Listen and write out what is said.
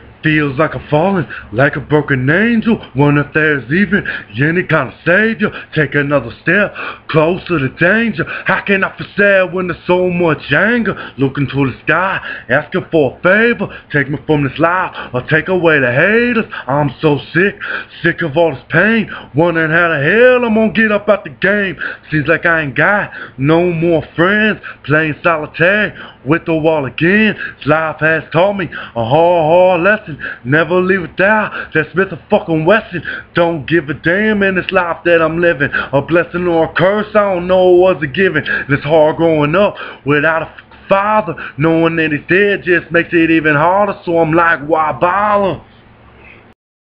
Feels like I'm falling, like a broken angel. Wonder if there's even any kind of savior. Take another step closer to danger. How can I feel sad when there's so much anger? Looking to the sky, asking for a favor. Take me from this life, or take away the haters. I'm so sick of all this pain. Wondering how the hell I'm gonna get up out the game. Seems like I ain't got no more friends. Playing solitaire with the wall again. Life has taught me a hard lesson. Never leave without that Smith & Wesson. Don't give a damn in this life that I'm living. A blessing or a curse, I don't know what's a given. It's hard growing up without a father. Knowing that he's dead just makes it even harder. So I'm like, why bother?